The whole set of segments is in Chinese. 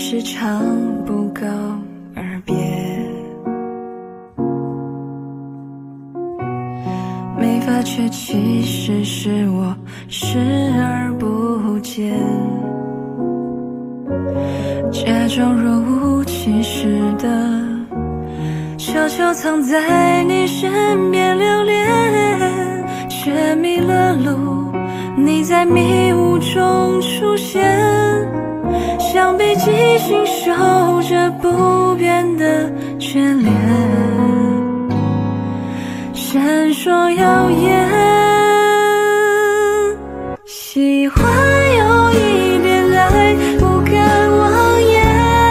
时常不告而别，没发觉其实是我视而不见，假装若无其事的悄悄藏在你身边留恋，却迷了路，你在迷雾中出现，像被记心守着不变的眷恋，闪烁耀眼。喜欢有一点爱，不敢妄言，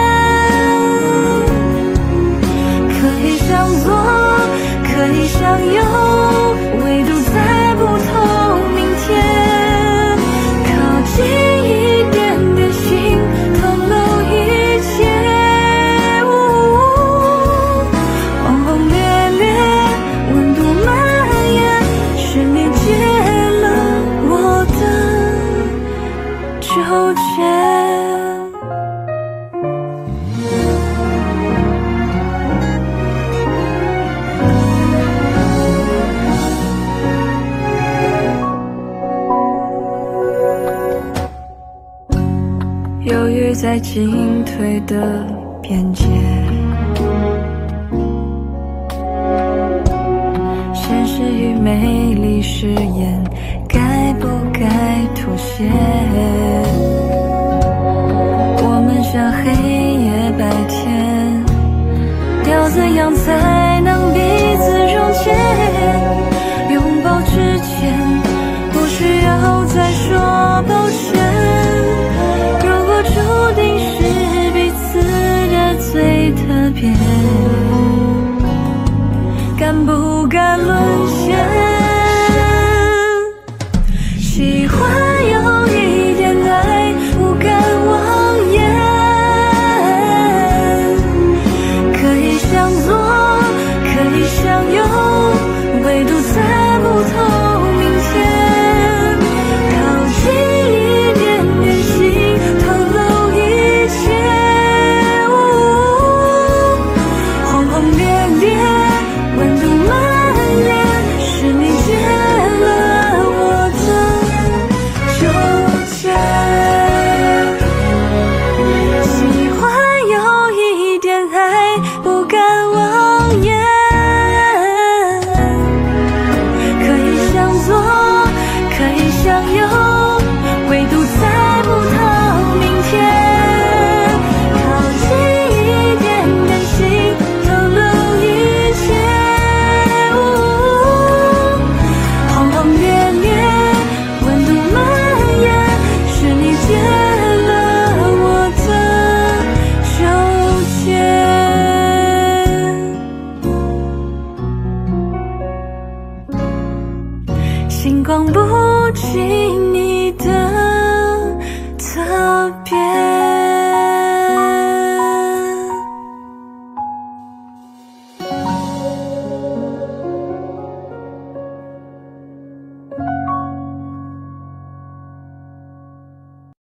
可以向左，可以向右，唯独在不同明天，靠近一点点心，透露一切，轰轰烈烈，温度蔓延，却理解了我的纠结。犹豫在进退的边界，现实与美丽誓言该不该妥协？我们像黑夜白天，要怎样才能彼此融解？拥抱之前不需要再说抱歉，注定是彼此的最特别，敢不敢沦陷？喜欢有